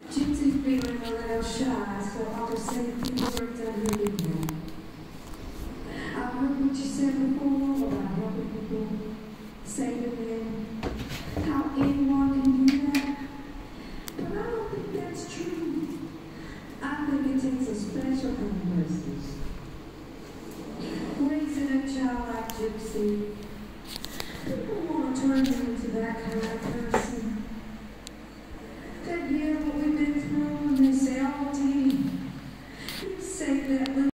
Gypsy's feeling a little shy, so I'll just say a few words underneath him. I've heard what you said before about helping people, saving them, how anyone can do that. But I don't think that's true. I think it takes a special kind of mercy. Raising a child like Gypsy, people want to turn him into that kind of person.